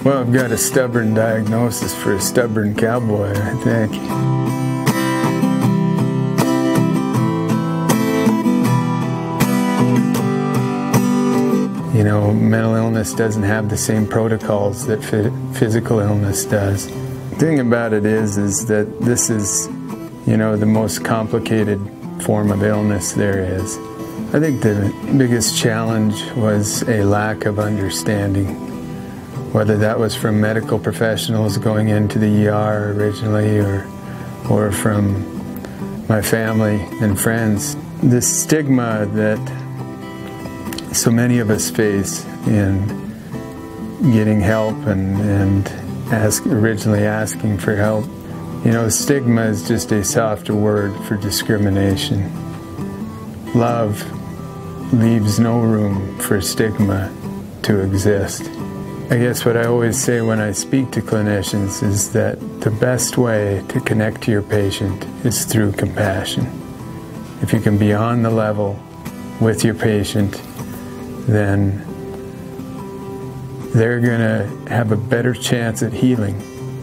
Well, I've got a stubborn diagnosis for a stubborn cowboy, I think. You know, mental illness doesn't have the same protocols that physical illness does. The thing about it is that this is, you know, the most complicated form of illness there is. I think the biggest challenge was a lack of understanding, whether that was from medical professionals going into the ER originally or from my family and friends. The stigma that so many of us face in getting help and originally asking for help. You know, stigma is just a softer word for discrimination. Love leaves no room for stigma to exist. I guess what I always say when I speak to clinicians is that the best way to connect to your patient is through compassion. If you can be on the level with your patient, then they're going to have a better chance at healing.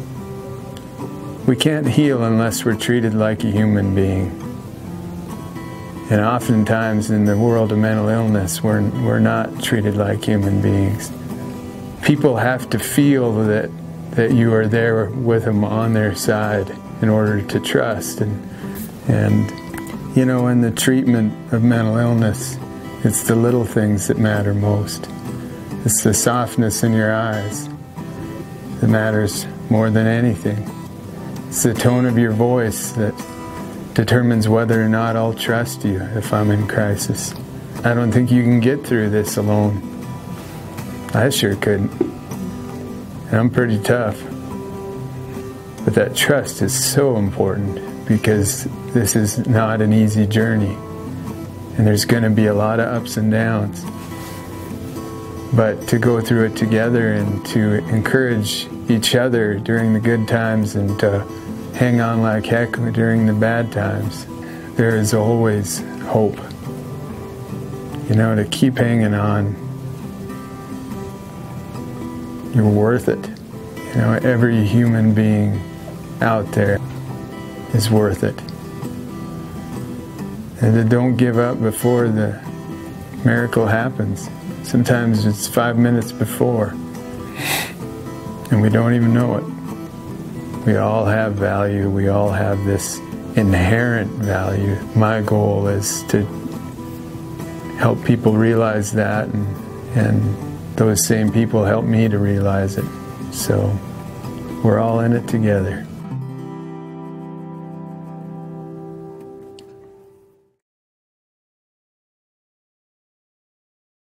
We can't heal unless we're treated like a human being. And oftentimes in the world of mental illness, we're not treated like human beings. People have to feel that you are there with them on their side in order to trust. And you know, in the treatment of mental illness, it's the little things that matter most. It's the softness in your eyes that matters more than anything. It's the tone of your voice that determines whether or not I'll trust you if I'm in crisis. I don't think you can get through this alone. I sure couldn't. And I'm pretty tough. But that trust is so important because this is not an easy journey. And there's going to be a lot of ups and downs. But to go through it together and to encourage each other during the good times and to hang on like heck during the bad times, there is always hope. You know, to keep hanging on. You're worth it. You know, every human being out there is worth it. And to don't give up before the miracle happens. Sometimes it's 5 minutes before, and we don't even know it. We all have value. We all have this inherent value. My goal is to help people realize that, and those same people help me to realize it. So we're all in it together.